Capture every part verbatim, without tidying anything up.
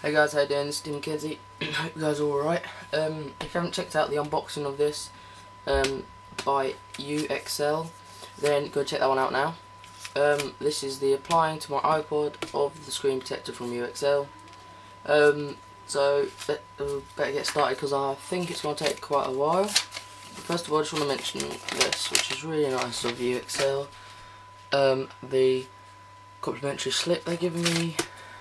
Hey guys, how you doing? This is Tim Kenzie. Hope you guys are alright. Um, if you haven't checked out the unboxing of this um, by Uxcell, then go check that one out now. Um, this is the applying to my iPod of the screen protector from Uxcell. Um, so, let, uh, better get started because I think it's going to take quite a while. First of all, I just want to mention this, which is really nice of Uxcell. Um, the complimentary slip they're giving me,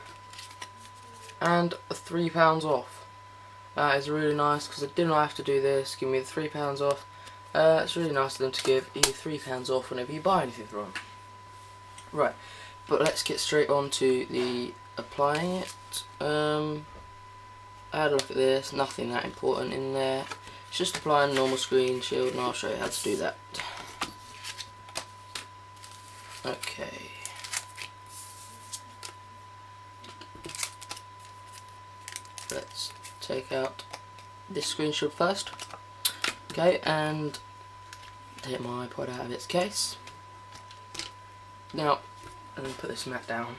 and three pounds off. That is really nice because I didn't have to do this. Give me the three pounds off. Uh, it's really nice of them to give you three pounds off whenever you buy anything from them. Right, but let's get straight on to the applying it. Um, I had a look at this. Nothing that important in there. It's just applying a normal screen shield, and I'll show you how to do that. Okay. Let's take out this screen shield first. Okay, and take my iPod out of its case. Now, I'm going to put this mat down.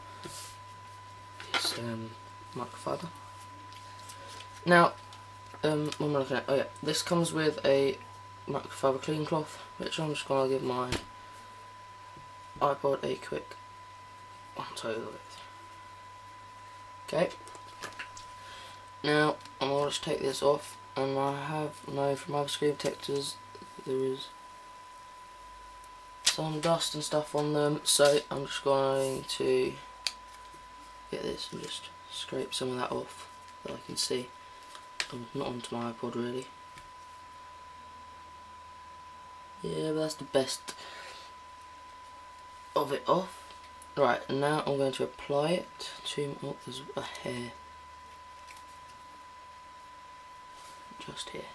This um, microfiber. Now, um, what am I looking at? Oh yeah, this comes with a microfiber clean cloth, which I'm just going to give my iPod a quick once over with. Okay. Now, I'm going to just take this off, and I have known from other screen protectors there is some dust and stuff on them, so I'm just going to get this and just scrape some of that off that I can see. Um, not onto my iPod really. Yeah, but that's the best of it off. Right, and now I'm going to apply it to, oh, there's a hair. Just here.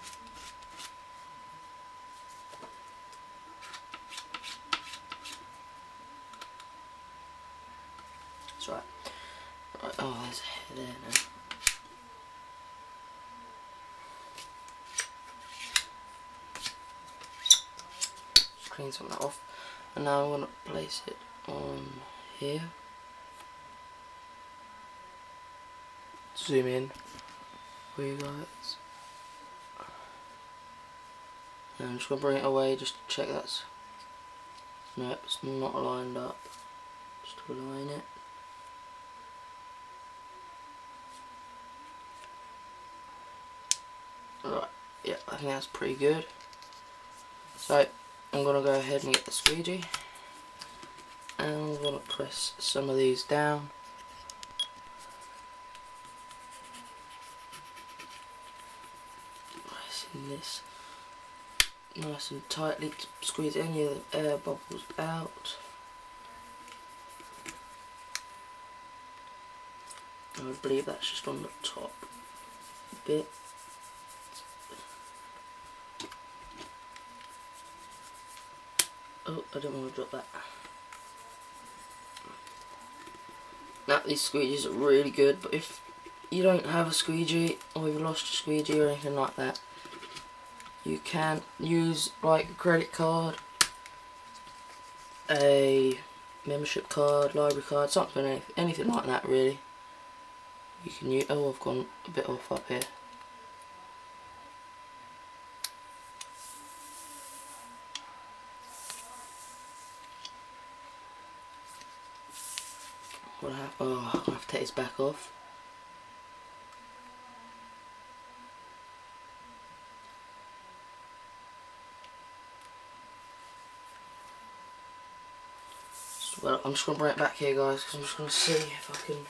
That's right. Right. Oh, there's a hair there now. Just clean some of that off, and now I'm going to place it on here. Zoom in for you guys. And I'm just going to bring it away just to check that's, no, it's not lined up, just to align it. Right, yeah, I think that's pretty good. So, I'm going to go ahead and get the squeegee, and I'm going to press some of these down. Pressing this nice and tightly to squeeze any of the air bubbles out. I believe that's just on the top bit. Oh, I don't want to drop that. Now, these squeegees are really good, but if you don't have a squeegee, or you've lost your squeegee or anything like that, you can use like a credit card, a membership card, library card, something, anything like that really. You can use, oh, I've gone a bit off up here. What I have, oh, I have to take this back off. Well, I'm just going to bring it back here, guys, because I'm just going to see if I can.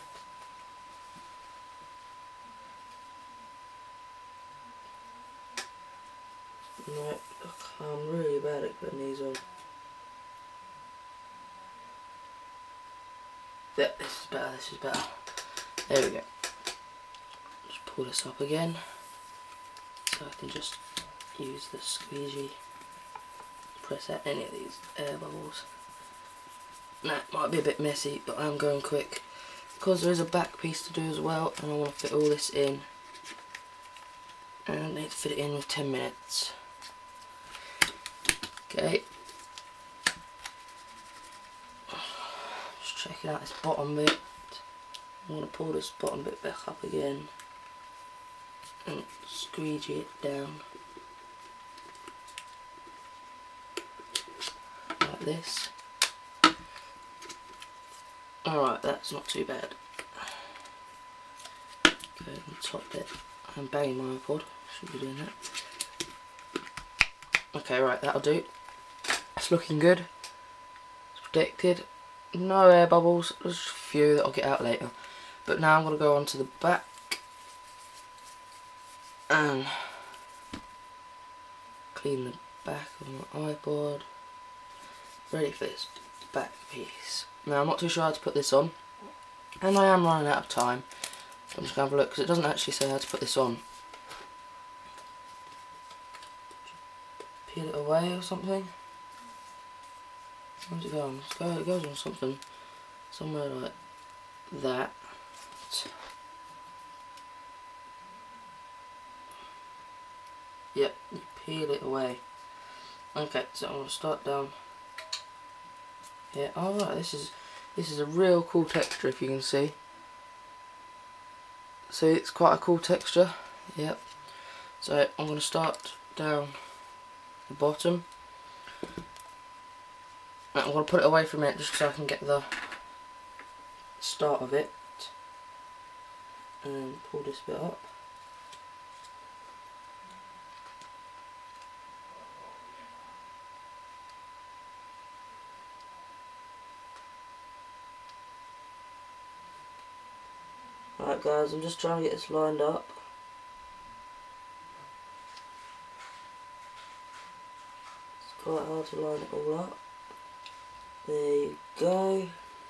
No, I'm really bad at putting these on. Yeah, this is better, this is better. There we go. Just pull this up again, so I can just use the squeegee to press out any of these air bubbles. Now, it might be a bit messy, but I'm going quick because there is a back piece to do as well, and I want to fit all this in, and I need to fit it in with ten minutes. Okay, just checking out this bottom bit. I'm going to pull this bottom bit back up again and squeegee it down like this. Alright, that's not too bad. Go and top it. I'm banging my iPod, should be doing that. Okay, right, that'll do. It's looking good. It's protected. No air bubbles, there's a few that I'll get out later. But now I'm going to go on to the back and clean the back of my iPod. Ready for this back piece. Now I'm not too sure how to put this on, and I am running out of time. So I'm just going to have a look because it doesn't actually say how to put this on. Peel it away or something. Where's it going? It goes on something somewhere like that. Yep, you peel it away. Okay, so I'm going to start down here. Oh right, this is this is a real cool texture, if you can see. See, it's quite a cool texture. Yep. So I'm going to start down the bottom. I'm going to put it away for a minute just so I can get the start of it. And pull this bit up. Right guys, I'm just trying to get this lined up. It's quite hard to line it all up. There you go.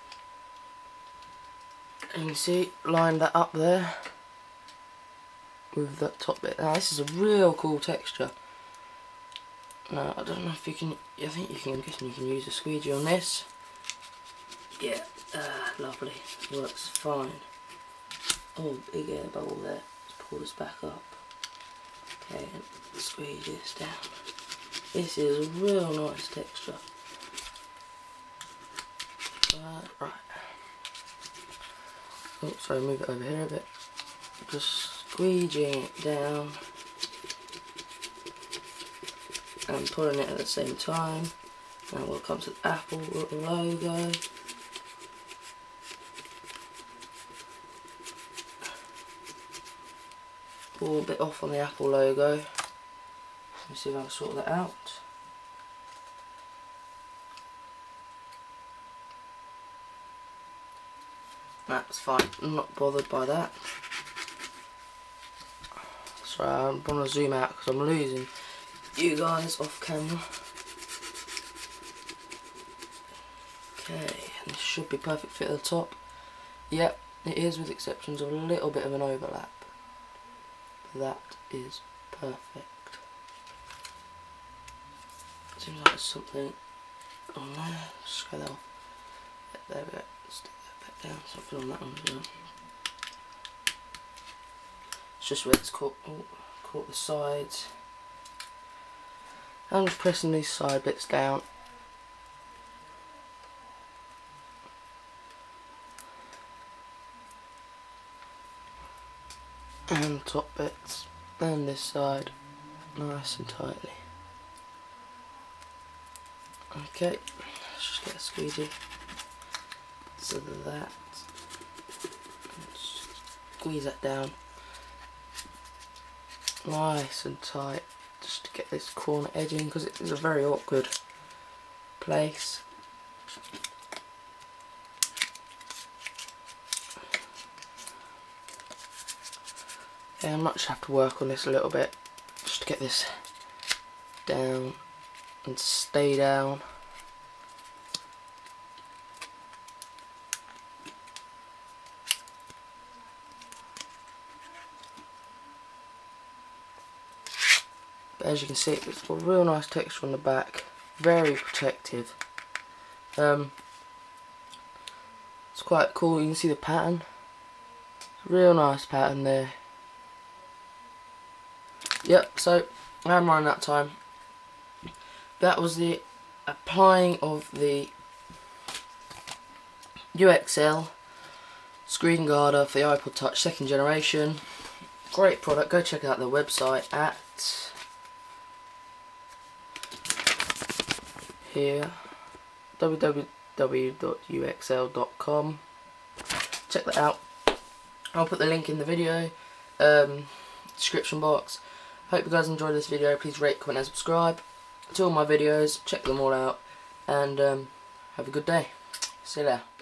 And you can see, line that up there with that top bit. Now this is a real cool texture. Now I don't know if you can, I think you can, I'm guessing you can use a squeegee on this. Yeah, uh, lovely, works fine. Oh, big air bubble there. Let's pull this back up. Okay, and squeeze this down. This is a real nice texture. Uh, right. Oh, sorry, move it over here a bit. Just squeegeeing it down and pulling it at the same time. Now we'll come to the Apple logo. Pull a bit off on the Apple logo. Let me see if I can sort that out. That's fine, I'm not bothered by that. Sorry, I want to zoom out because I'm losing you guys off camera. Okay, and this should be perfect fit at the top. Yep, it is, with exceptions of a little bit of an overlap. That is perfect. Seems like there's something on there. Just go that off. There we go. Stick that back down. Something on that one as well. It's just where it's caught, oh, caught the sides. I'm just pressing these side bits down. And top bits, and this side, nice and tightly. Okay, let's just get a squeegee. So that, squeeze that down, nice and tight, just to get this corner edging, because it is a very awkward place. Yeah, I might just have to work on this a little bit just to get this down and stay down. But as you can see, it's got a real nice texture on the back, very protective. Um, it's quite cool, you can see the pattern, real nice pattern there. Yep, so I'm running out of time. That was the applying of the Uxcell screen guarder for the iPod Touch second generation. Great product. Go check out their website at here w w w dot u x l dot com. Check that out. I'll put the link in the video um, description box. Hope you guys enjoyed this video. Please rate, comment and subscribe to all my videos. Check them all out and um, have a good day. See you later.